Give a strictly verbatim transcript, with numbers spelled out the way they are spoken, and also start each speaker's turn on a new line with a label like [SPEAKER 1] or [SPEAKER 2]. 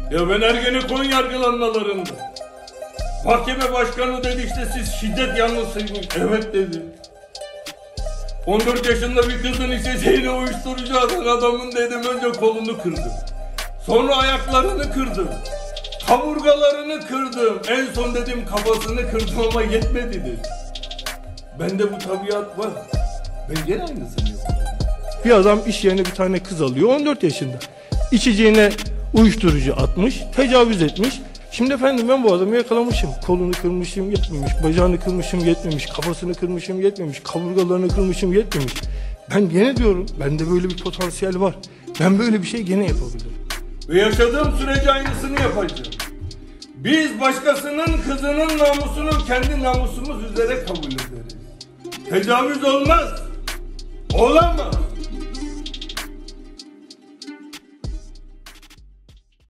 [SPEAKER 1] Ya ben Ergenekon yargılanmalarında. Mahkeme başkanı dedi işte siz şiddet yanlısıymış. Evet dedi. on dört yaşında bir kızın içeceğine uyuşturucu atan adamın dedim önce kolunu kırdım. Sonra ayaklarını kırdım. Kaburgalarını kırdım. En son dedim kafasını kırdım ama yetmedi dedi. Bende bu tabiat var. Ben gene aynısını yapıyorum.
[SPEAKER 2] Bir adam iş yerine bir tane kız alıyor on dört yaşında. İçeceğine uyuşturucu atmış, tecavüz etmiş. Şimdi efendim ben bu adamı yakalamışım. Kolunu kırmışım yetmemiş, bacağını kırmışım yetmemiş, kafasını kırmışım yetmemiş, kaburgalarını kırmışım yetmemiş. Ben gene diyorum bende böyle bir potansiyel var. Ben böyle bir şey gene yapabilirim.
[SPEAKER 1] Ve yaşadığım sürece aynısını yapacağım. Biz başkasının kızının namusunu kendi namusumuz üzere kabul ederiz. Tecavüz olmaz. Olamaz.